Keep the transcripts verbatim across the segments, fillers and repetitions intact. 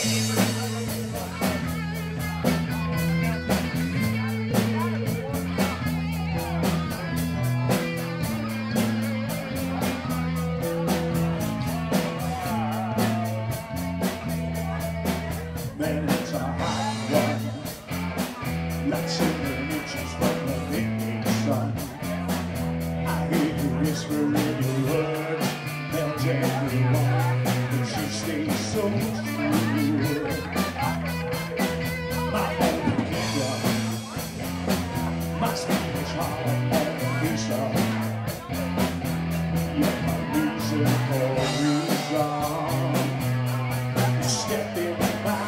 Man, it's a hot one. Lots of inches from the midday sun. I hear you whisper in your words, melt everyone, but you stay so true. My only kingdom, my speech hard on the visa. You're my reason for reason. Step in.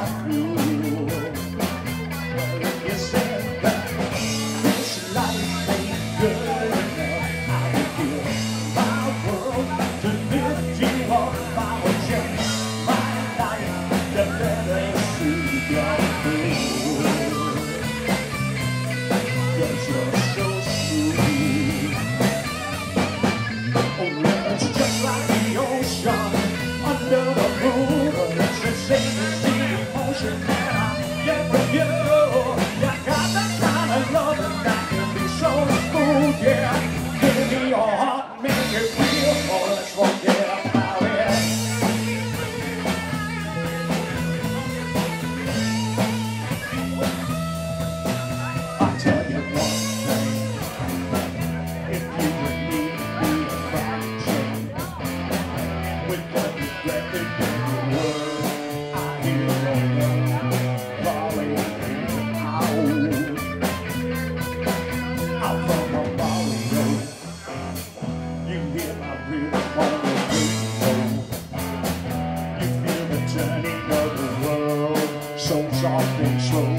So soft and slow,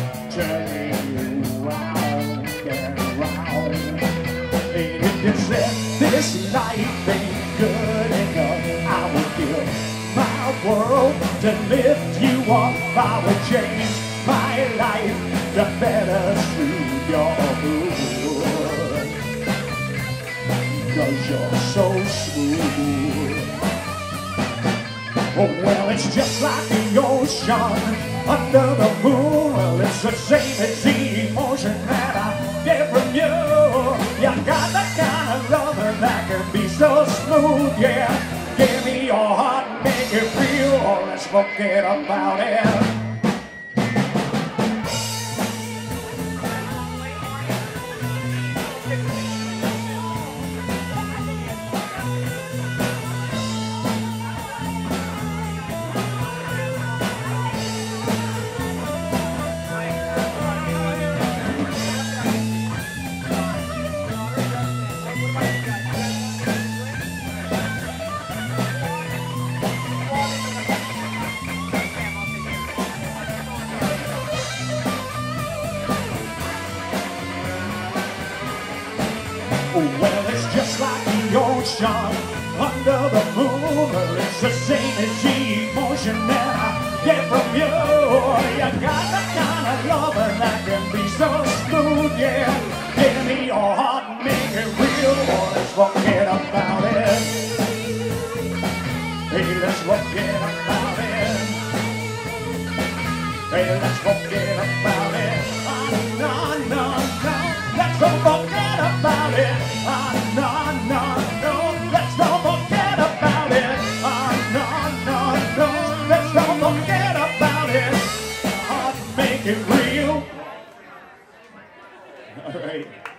turning round and round. And if you said this life ain't good enough, I would give my world to lift you up. I would change my life to better suit your mood, 'cause you're so smooth. Oh, well, it's just like the ocean under the moon. Well, it's the same as the emotion that I get from you. You got that kind of loving that can be so smooth, yeah. Give me your heart and make it real, or let's forget about it. Well, it's just like the ocean under the moon. Well, it's the same as the emotion that I get from you. You got that kind of loving that can be so smooth, yeah. Give me your heart and make it real, or let's forget about it. Hey, let's forget about it. Hey, let's forget about it. Oh, no, no, no, let's don't forget about it. Oh, no, no, no, let's don't forget about it. Oh, no, no, no, let's don't forget about it. Oh, make it real. All right.